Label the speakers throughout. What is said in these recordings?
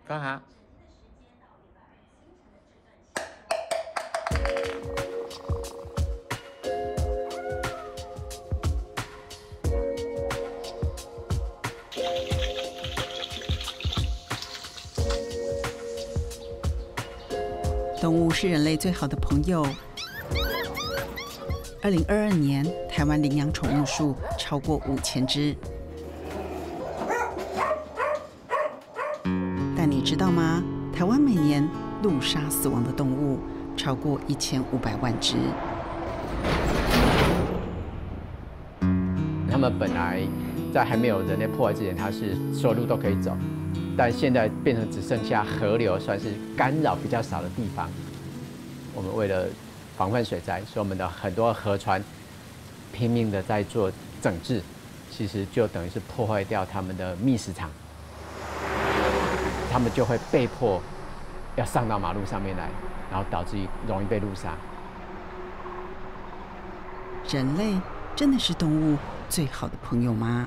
Speaker 1: 刚好。
Speaker 2: 动物是人类最好的朋友。2022年，台湾领养宠物数超过5000只。但你知道吗？台湾每年路杀死亡的动物超过1500万只。
Speaker 1: 它们本来在还没有人类破坏之前，它是所有路都可以走。但现在变成只剩下河流，算是干扰比较少的地方。我们为了防范水灾，所以我们的很多河川拼命的在做整治，其实就等于是破坏掉他们的觅食场，他们就会被迫要上到马路上面来，然后导致容易被路杀。
Speaker 2: 人类真的是动物最好的朋友吗？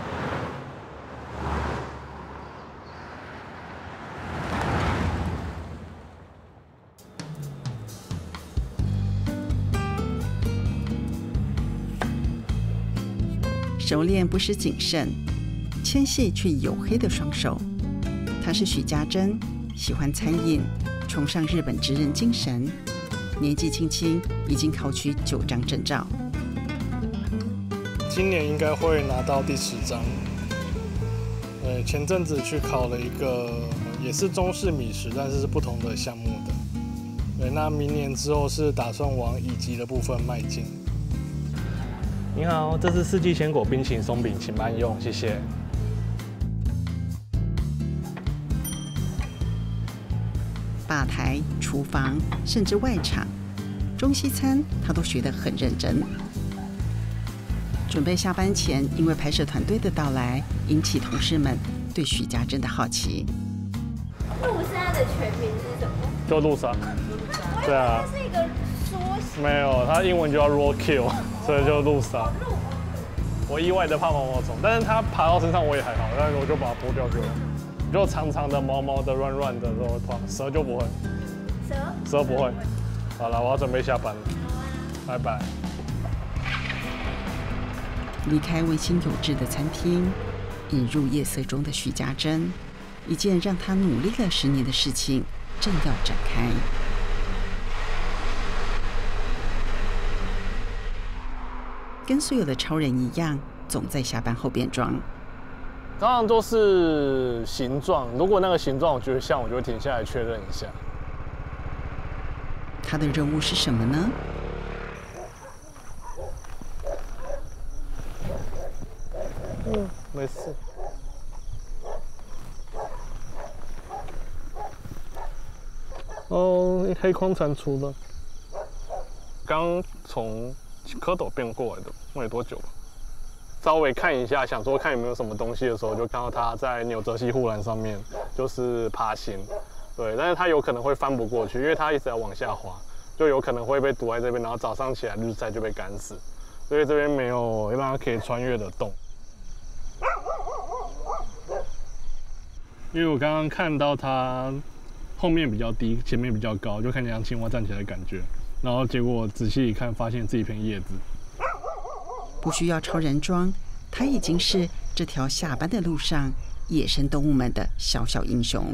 Speaker 2: 熟练不失谨慎，纤细却黝黑的双手。她是许家珍，喜欢餐饮，崇尚日本职人精神。年纪轻轻已经考取9张证照。
Speaker 3: 今年应该会拿到第10张。前阵子去考了一个也是中式米食，但是是不同的项目的。对，那明年之后是打算往乙级的部分迈进。
Speaker 4: 您好，这是四季鲜果冰淇淋松饼，请慢用，谢谢。
Speaker 2: 吧台、厨房，甚至外场，中西餐他都学得很认真。准备下班前，因为拍摄团队的到来，引起同事们对许家珍的好奇。
Speaker 5: 路杀的全名是什么？
Speaker 4: 就路杀。对啊。
Speaker 5: 它是一个缩写。
Speaker 4: 没有，它英文就叫 raw kill， 所以就路杀。我意外的怕毛毛虫，但是它爬到身上我也还好，但是我就把它剥掉就了。就长长的、毛毛的、软软的都会怕，蛇就不会。蛇不会。好了，我要准备下班了，拜拜。
Speaker 2: 离开温馨有致的餐厅，引入夜色中的许家珍，一件让他努力了10年的事情正要展开。跟所有的超人一样，总在下班后变装。
Speaker 4: 当然都是形状，如果那个形状我觉得像，我就会停下来确认一下。
Speaker 2: 他的任务是什么呢？
Speaker 4: 没事。哦，黑框蟾蜍了。刚从蝌蚪变过来的，没多久吧。稍微看一下，想说看有没有什么东西的时候，就看到它在纽泽西护栏上面，就是爬行。对，但是它有可能会翻不过去，因为它一直在往下滑，就有可能会被堵在这边，然后早上起来日晒就被赶死。所以这边没有让它可以穿越的洞。因为我刚刚看到它后面比较低，前面比较高，就看起来像青蛙站起来的感觉。然后结果仔细一看，发现是一片叶子。
Speaker 2: 不需要超人装，他已经是这条下班的路上野生动物们的小小英雄。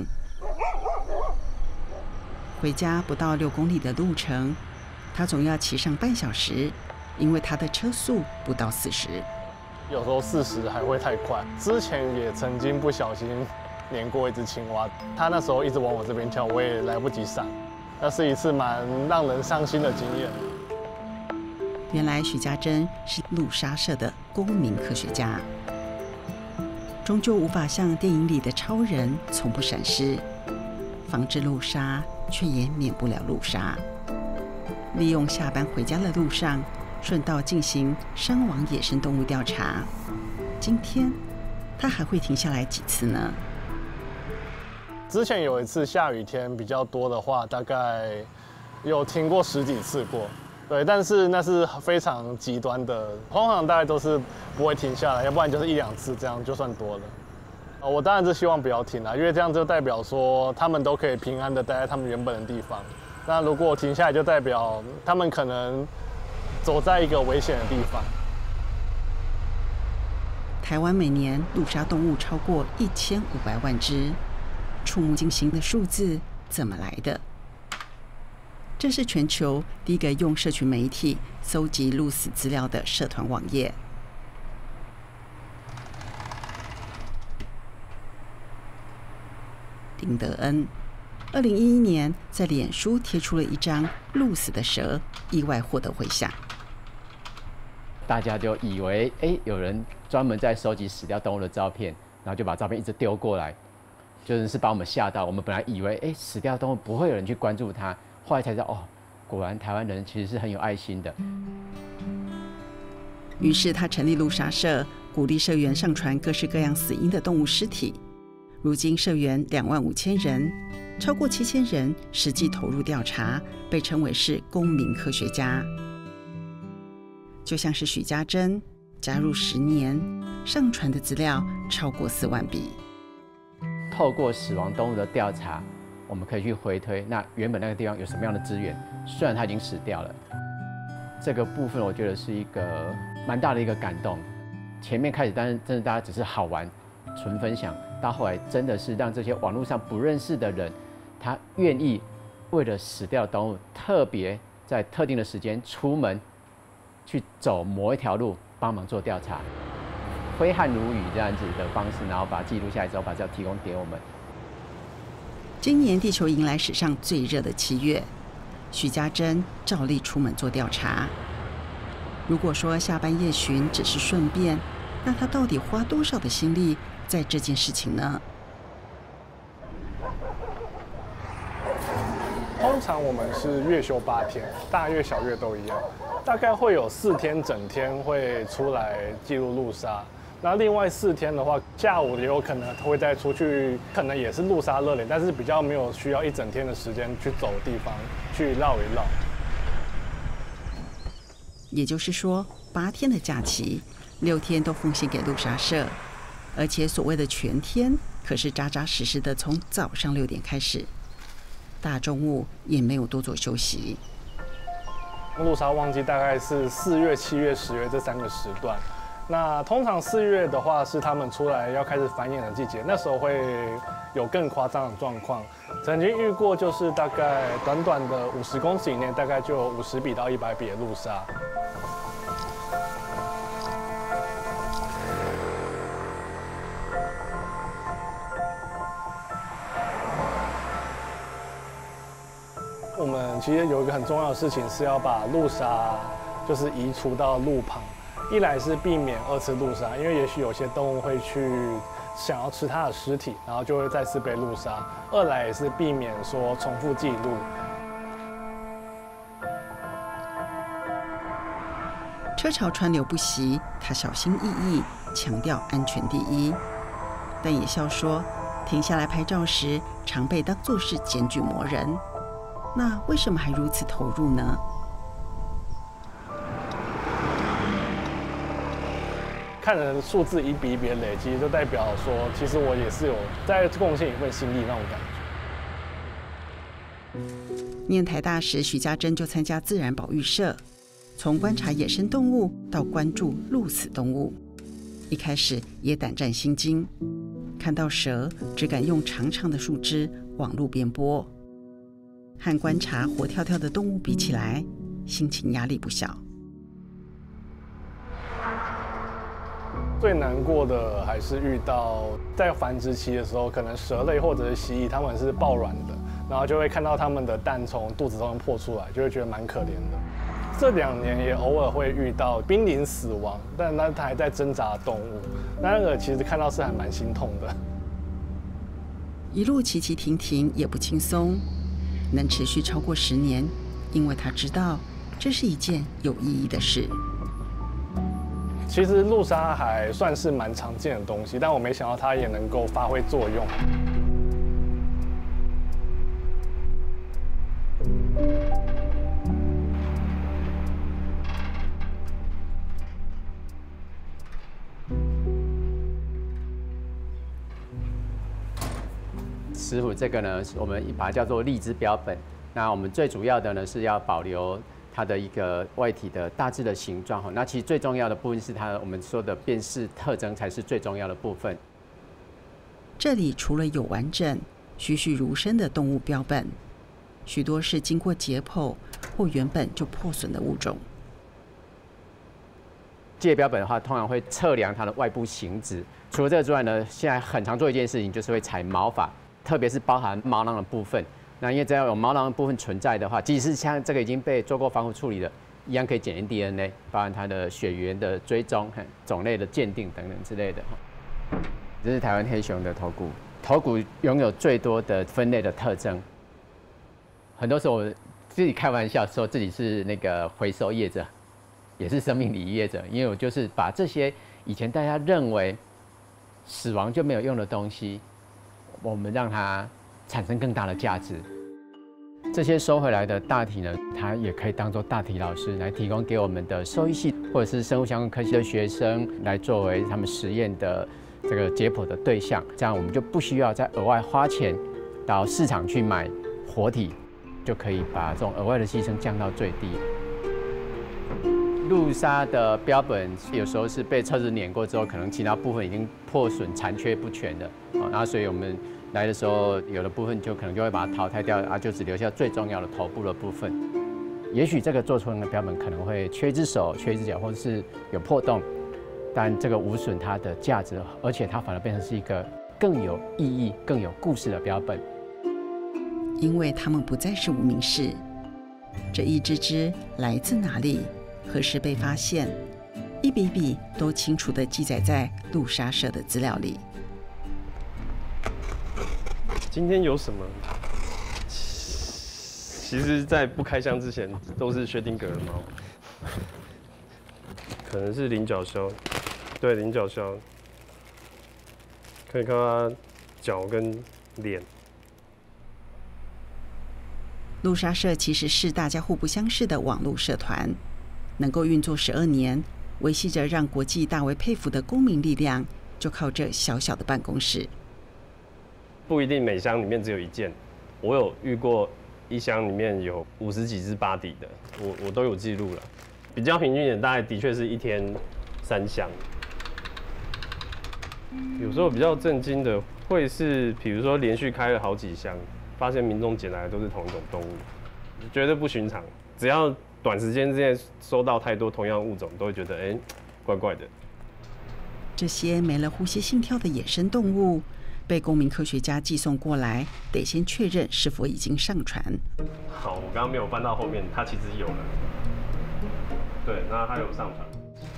Speaker 2: 回家不到6公里的路程，他总要骑上半小时，因为他的车速不到40。
Speaker 4: 有时候40还会太快。之前也曾经不小心碾过一只青蛙，它那时候一直往我这边跳，我也来不及闪。那是一次蛮让人伤心的经验。
Speaker 2: 原来许家珍是路杀社的公民科学家，终究无法像电影里的超人从不闪失，防治路杀却也免不了路杀。利用下班回家的路上，顺道进行伤亡野生动物调查。今天他还会停下来几次呢？
Speaker 4: 之前有一次下雨天比较多的话，大概有停过10几次过。对，但是那是非常极端的，通常大概都是不会停下来，要不然就是1、2次这样就算多了。 我当然是希望不要停因为这样就代表说他们都可以平安的待在他们原本的地方。那如果停下来，就代表他们可能走在一个危险的地方。
Speaker 2: 台湾每年陆杀动物超过1500万只，触目惊心的数字怎么来的？这是全球第一个用社群媒体搜集鹿死资料的社团网页。林德恩2011年在脸书贴出了一张鹿死的蛇，意外获得回响。
Speaker 1: 大家就以为有人专门在收集死掉动物的照片，然后就把照片一直丢过来，就是把我们吓到。我们本来以为死掉动物不会有人去关注它，后来才知道果然台湾人其实是很有爱心的。
Speaker 2: 于是他成立鹿杀社，鼓励社员上传各式各样死因的动物尸体。如今社员25000人，超过7000人实际投入调查，被称为是公民科学家。就像是许家珍，加入10年，上传的资料超过4万笔。
Speaker 1: 透过死亡动物的调查，我们可以去回推，那原本那个地方有什么样的资源？虽然它已经死掉了，这个部分我觉得是一个蛮大的一个感动。前面开始，但是真的大家只是好玩、纯分享，到后来真的是让这些网络上不认识的人，他愿意为了死掉的动物，特别在特定的时间出门去走某一条路，帮忙做调查，挥汗如雨这样子的方式，然后把它记录下来之后，把资料提供给我们。
Speaker 2: 今年地球迎来史上最热的7月，许家珍照例出门做调查。如果说下班夜巡只是顺便，那他到底花多少的心力在这件事情呢？
Speaker 4: 通常我们是月休8天，大月小月都一样，大概会有4天整天会出来记录鹿杀。那另外4天的话，下午也有可能会再出去，可能也是鹿杀热点，但是比较没有需要一整天的时间去走的地方去绕一绕。
Speaker 2: 也就是说，8天的假期，6天都奉献给鹿杀社，而且所谓的全天，可是扎扎实实的从早上6点开始，大中午也没有多做休息。
Speaker 4: 鹿杀旺季大概是4月、7月、10月这3个时段。那通常4月的话是他们出来要开始繁衍的季节，那时候会有更夸张的状况。曾经遇过，就是大概短短的50公尺以内，大概就有50笔到100笔的鹿杀。我们其实有一个很重要的事情是要把鹿杀就是移除到路旁。一来是避免2次鹿杀，因为也许有些动物会去想要吃它的尸体，然后就会再次被鹿杀；二来也是避免说重复记录。
Speaker 2: 车潮川流不息，他小心翼翼，强调安全第一，但也笑说，停下来拍照时，常被当作是检举魔人。那为什么还如此投入呢？
Speaker 4: 看着数字一笔一笔的累积，就代表说，其实我也是有在贡献一份心力那种感觉。
Speaker 2: 念台大时，许家珍就参加自然保育社，从观察野生动物到关注鹿死动物。一开始也胆战心惊，看到蛇只敢用长长的树枝往路边拨，和观察活跳跳的动物比起来，心情压力不小。
Speaker 4: 最难过的还是遇到在繁殖期的时候，可能蛇类或者是蜥蜴，它们是抱卵的，然后就会看到它们的蛋从肚子中破出来，就会觉得蛮可怜的。这2年也偶尔会遇到濒临死亡，但它还在挣扎的动物，那个其实看到是还蛮心痛的。
Speaker 2: 一路起起停停也不轻松，能持续超过10年，因为他知道这是一件有意义的事。
Speaker 4: 其实鹿杀还算是蛮常见的东西，但我没想到它也能够发挥作用。
Speaker 1: 石虎这个呢，我们把它叫做荔枝标本。那我们最主要的呢是要保留它的一个外体的大致的形状。那其实最重要的部分是它我们说的辨识特征才是最重要的部分。
Speaker 2: 这里除了有完整、栩栩如生的动物标本，许多是经过解剖或原本就破损的物种。
Speaker 1: 界标本的话，通常会测量它的外部形质。除了这个之外呢，现在很常做一件事情，就是会采毛发，特别是包含毛囊的部分。那因为只要有毛囊的部分存在的话，即使是像这个已经被做过防腐处理的，一样可以检验 DNA， 包含它的血缘的追踪、种类的鉴定等等之类的。这是台湾黑熊的头骨，头骨拥有最多的分类的特征。很多时候我自己开玩笑说自己是那个回收业者，也是生命礼仪业者，因为我就是把这些以前大家认为死亡就没有用的东西，我们让它产生更大的价值。这些收回来的大体呢，它也可以当作大体老师来提供给我们的兽医系或者是生物相关科系的学生来作为他们实验的这个解剖的对象。这样我们就不需要再额外花钱到市场去买活体，就可以把这种额外的牺牲降到最低。陆鲨的标本有时候是被车子碾过之后，可能其他部分已经破损、残缺不全的，然后所以我们来的时候，有的部分就可能就会把它淘汰掉，就只留下最重要的头部的部分。也许这个做出来的标本可能会缺一只手、缺一只脚，或者是有破洞，但这个无损它的价值，而且它反而变成是一个更有意义、更有故事的标本。
Speaker 2: 因为它们不再是无名氏，这一只只来自哪里？何时被发现？一笔笔都清楚地记载在陆鲨社的资料里。
Speaker 6: 今天有什么？其实，在不开箱之前，都是薛丁格的猫，可能是菱角鸮，对，菱角鸮，可以看到它脚跟脸。
Speaker 2: 陆鲨社其实是大家互不相识的网络社团。能够运作12年，维系着让国际大为佩服的公民力量，就靠这小小的办公室。
Speaker 6: 不一定每箱里面只有一件，我有遇过一箱里面有50几只巴迪的，我都有记录了。比较平均一点，大概的确是一天3箱。有时候比较震惊的会是，比如说连续开了好几箱，发现民众捡来的都是同一种动物，绝对不寻常。只要短时间之内收到太多同样物种，都会觉得怪怪的。
Speaker 2: 这些没了呼吸心跳的野生动物，被公民科学家寄送过来，得先确认是否已经上传。
Speaker 6: 好，我刚刚没有翻到后面，它其实有了。对，那它有上传，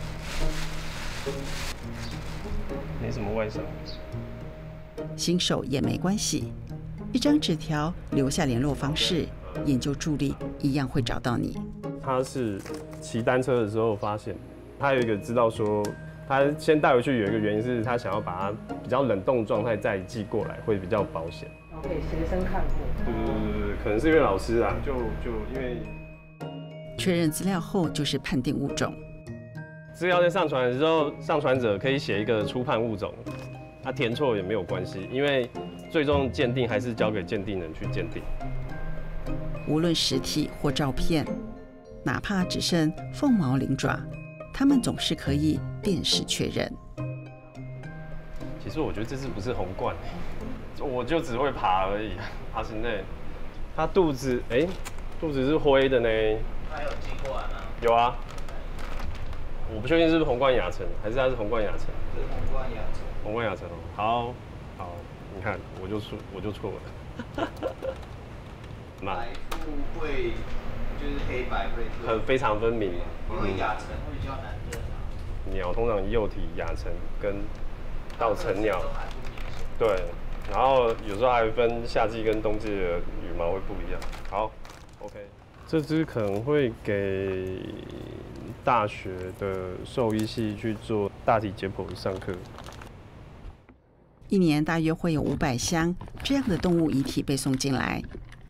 Speaker 6: 没什么外伤。
Speaker 2: 新手也没关系，一张纸条留下联络方式，研究助理一样会找到你。
Speaker 6: 他是骑单车的时候发现，他有一个知道说，他先带回去有一个原因是他想要把它比较冷冻状态再寄过来，会比较保险。
Speaker 7: 给学生看过。
Speaker 6: 对，可能是因为老师啊，就因为
Speaker 2: 确认资料后就是判定物种。
Speaker 6: 资料在上传的时候，上传者可以写一个初判物种，他填错也没有关系，因为最终鉴定还是交给鉴定人去鉴定。
Speaker 2: 无论实体或照片，哪怕只剩凤毛麟爪，他们总是可以辨识确认。
Speaker 6: 其实我觉得这只不是红冠，我就只会爬而已，爬行类。它肚子肚子是灰的呢。
Speaker 8: 它有进过来吗？
Speaker 6: 有啊。我不确定是不是红冠亚成，还是它是红冠亚成。
Speaker 8: 是红冠亚成。
Speaker 6: 红冠亚成哦，好，你看我就错了。
Speaker 8: 白腹会就是黑白会
Speaker 6: 非常分明，
Speaker 8: 因为亚成会比较难认啊。
Speaker 6: 鸟通常幼体亚成跟到成鸟，对，然后有时候还分夏季跟冬季的羽毛会不一样。好 ，OK， 这只可能会给大学的兽医系去做大体解剖上课。
Speaker 2: 一年大约会有500箱这样的动物遗体被送进来。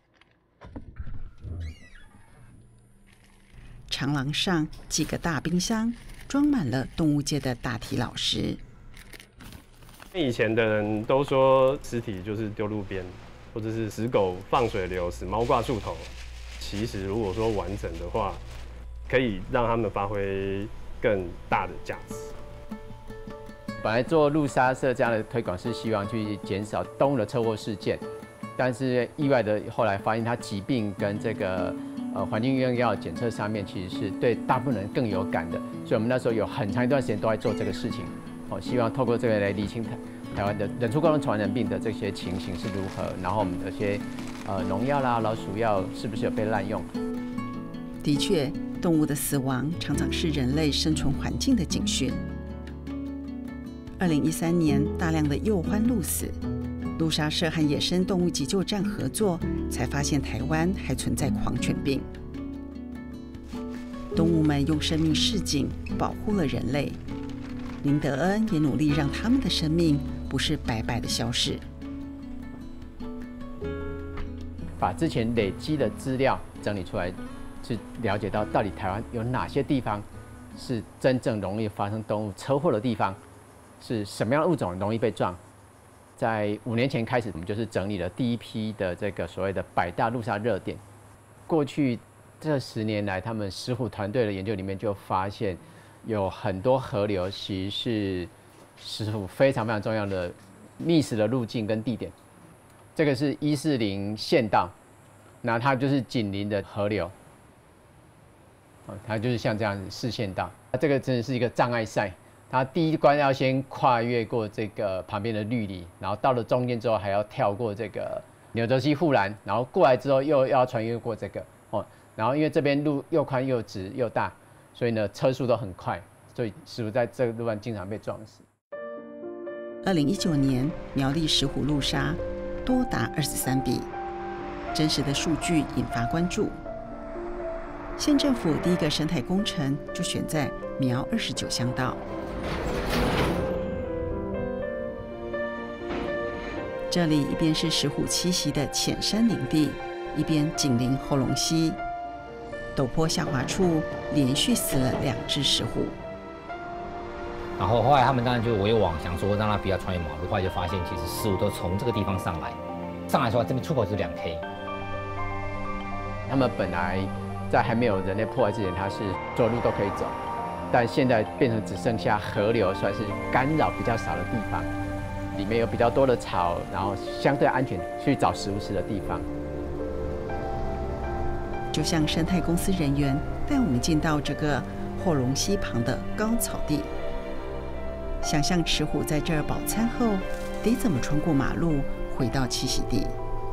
Speaker 2: 长廊上几个大冰箱装满了动物界的大体老师。
Speaker 6: 以前的人都说尸体就是丢路边，或者是死狗放水流，死猫挂树头。其实如果说完整的话，可以让他们发挥更大的价值。
Speaker 1: 本来做路杀社这样的推广是希望去减少动物的车祸事件，但是意外的后来发现它疾病跟这个环境用药检测上面其实是对大部分人更有感的，所以我们那时候有很长一段时间都在做这个事情。希望透过这个来厘清台湾的人畜共同传染病的这些情形是如何，然后我们的一些农药啦、老鼠药是不是有被滥用？
Speaker 2: 的确，动物的死亡常常是人类生存环境的警讯。2013年，大量的鼬獾鹿死，路杀社和野生动物急救站合作，才发现台湾还存在狂犬病。动物们用生命示警，保护了人类。林德恩也努力让他们的生命不是白白的消逝。
Speaker 1: 把之前累积的资料整理出来，去了解到到底台湾有哪些地方是真正容易发生动物车祸的地方，是什么样的物种容易被撞。在5年前开始，我们就是整理了第一批的这个所谓的100大路杀热点。过去这10年来，他们石虎团队的研究里面就发现，有很多河流其实是石虎非常非常重要的觅食的路径跟地点。这个是140县道，那它就是紧邻的河流，它就是像这样子4县道。这个真的是一个障碍赛，它第一关要先跨越过这个旁边的绿里，然后到了中间之后还要跳过这个纽泽西护栏，然后过来之后又要穿越过这个然后因为这边路又宽又直又大。所以呢，车速都很快，所以石虎在这个路段经常被撞死。
Speaker 2: 2019年，苗栗石虎路杀多达23笔，真实的数据引发关注。县政府第一个生态工程就选在苗29乡道，这里一边是石虎栖息的浅山林地，一边紧邻后龙溪。陡坡下滑处连续死了2只石虎，
Speaker 9: 然后后来他们当然就围网，想说让它不要穿越马路，后来就发现其实石虎都从这个地方上来说这边出口是2K。
Speaker 1: 他们本来在还没有人类破坏之前，它是所有路都可以走，但现在变成只剩下河流，算是干扰比较少的地方，里面有比较多的草，然后相对安全去找食物吃的地方。
Speaker 2: 就像生态公司人员带我们进到这个后龙溪旁的高草地，想象石虎在这儿饱餐后得怎么穿过马路回到栖息地。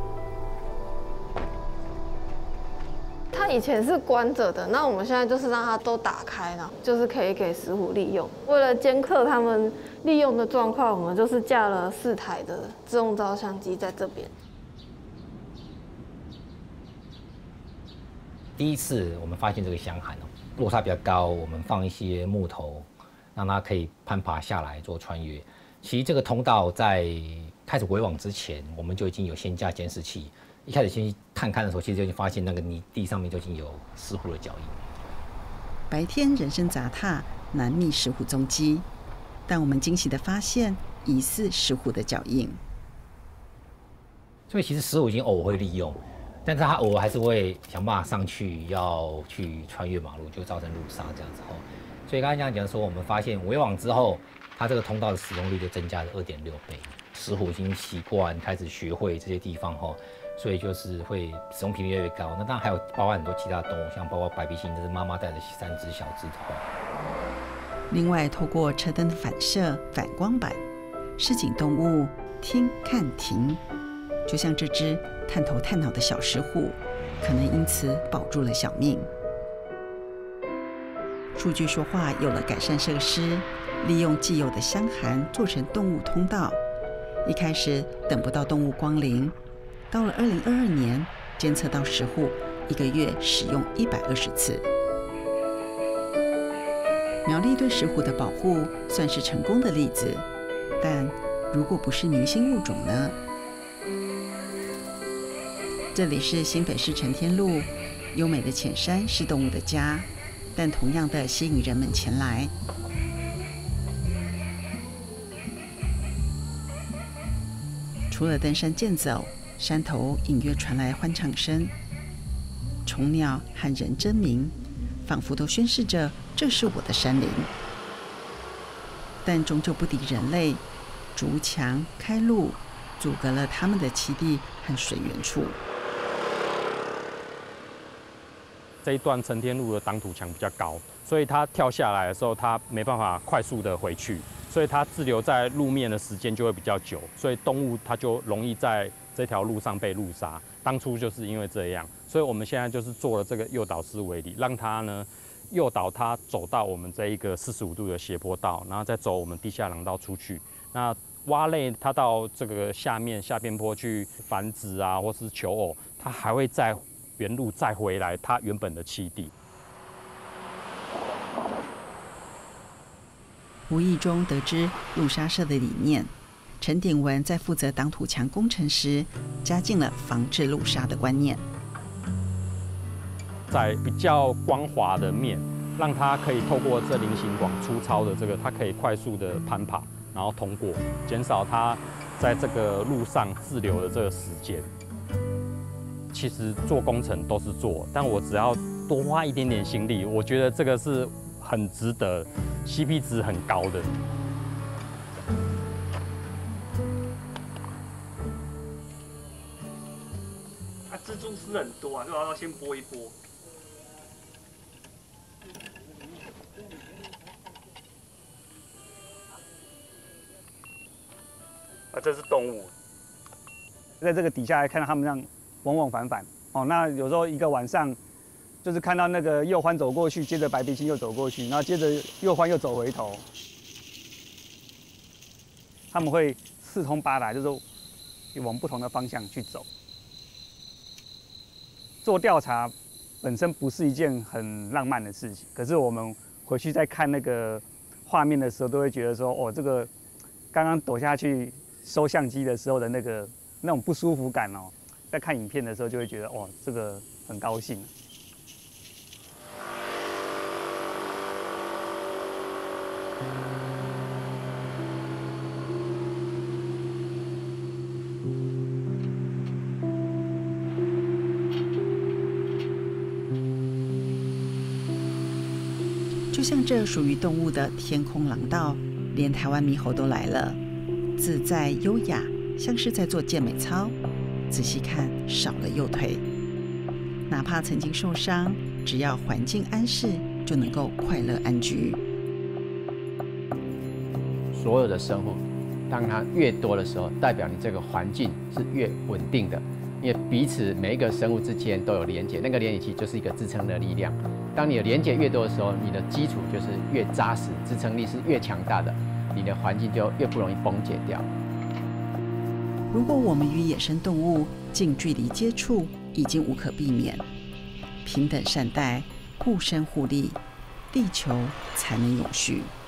Speaker 10: 它以前是关着的，那我们现在就是让它都打开了，就是可以给石虎利用。为了监测它们利用的状况，我们就是架了4台的自动照相机在这边。
Speaker 9: 第一次我们发现这个箱涵落差比较高，我们放一些木头，让它可以攀爬下来做穿越。其实这个通道在开始围网之前，我们就已经有先架监视器。一开始先探勘的时候，其实就已经发现那个泥地上面就已经有石虎的脚印。
Speaker 2: 白天人声杂沓，难觅石虎踪迹，但我们惊喜地发现疑似石虎的脚印。
Speaker 9: 所以其实石虎已经偶尔会利用。但是他偶尔还是会想办法上去，要去穿越马路，就造成路杀这样子。所以刚才这样讲说，我们发现围网之后，它这个通道的使用率就增加了2.6倍。石虎已经习惯开始学会这些地方所以就是会使用频率越来越高。那当然还有包括很多其他动物，像包括白鼻心，这是妈妈带着3只小只的。
Speaker 2: 另外，透过车灯的反射反光板，示警动物听看停。就像这只探头探脑的小石虎，可能因此保住了小命。数据说话有了改善设施，利用既有的箱涵做成动物通道。一开始等不到动物光临，到了2022年，监测到石虎1个月使用120次。苗栗对石虎的保护算是成功的例子，但如果不是明星物种呢？这里是新北市承天路，优美的浅山是动物的家，但同样的吸引人们前来。 除了登山健走，山头隐约传来欢唱声，虫鸟和人争鸣，仿佛都宣示着这是我的山林。但终究不敌人类，筑墙开路，阻隔了他们的栖地和水源处。
Speaker 11: 这一段承天路的挡土墙比较高，所以它跳下来的时候，它没办法快速的回去，所以它滞留在路面的时间就会比较久，所以动物它就容易在这条路上被路杀。当初就是因为这样，所以我们现在就是做了这个诱导思维理，让它呢诱导它走到我们这一个45度的斜坡道，然后再走我们地下廊道出去。那蛙类它到这个下边坡去繁殖啊，或是求偶，它还会在原路再回来它原本的栖地。
Speaker 2: 无意中得知路杀社的理念，陈鼎文在负责挡土墙工程时，加进了防治路杀的观念。
Speaker 11: 在比较光滑的面，让它可以透过这菱形管粗糙的这个，它可以快速的攀爬，然后通过，减少它在这个路上滞留的这个时间。其实做工程都是做，但我只要多花一点点心力，我觉得这个是很值得 ，CP 值很高的。
Speaker 12: 蜘蛛丝很多啊，所以要先拨一拨。
Speaker 11: 这是动物，
Speaker 12: 在这个底下来看到它们这样往往返返哦。那有时候一个晚上，就是看到那个鼬獾走过去，接着白鼻星又走过去，然后接着鼬獾又走回头，他们会四通八达，就是往不同的方向去走。做调查本身不是一件很浪漫的事情，可是我们回去再看那个画面的时候，都会觉得说，哦，这个刚刚躲下去收相机的时候的那种不舒服感哦，在看影片的时候就会觉得，哦，这个很高兴。
Speaker 2: 就像这属于动物的天空廊道，连台湾猕猴都来了，自在优雅，像是在做健美操。仔细看，少了右腿。哪怕曾经受伤，只要环境安适，就能够快乐安居。
Speaker 1: 所有的生物，当它越多的时候，代表你这个环境是越稳定的，因为彼此每一个生物之间都有连结，那个连结其实就是一个支撑的力量。当你的连结越多的时候，你的基础就是越扎实，支撑力是越强大的，你的环境就越不容易崩解掉。
Speaker 2: 如果我们与野生动物近距离接触，已经无可避免。平等善待，互生互利，地球才能永续。